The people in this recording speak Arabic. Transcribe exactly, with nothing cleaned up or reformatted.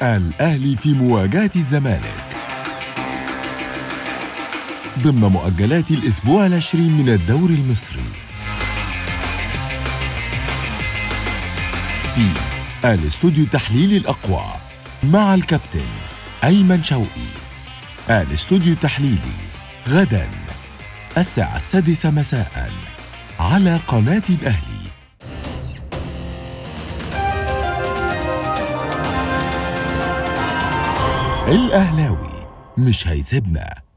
الأهلي في مواجهة الزمالك ضمن مؤجلات الأسبوع العشرين من الدوري المصري في الاستوديو التحليلي الأقوى مع الكابتن أيمن شوقي. الاستوديو التحليلي غداً الساعة السادسة مساءً على قناة الأهلي. الأهلاوي مش هيسيبنا.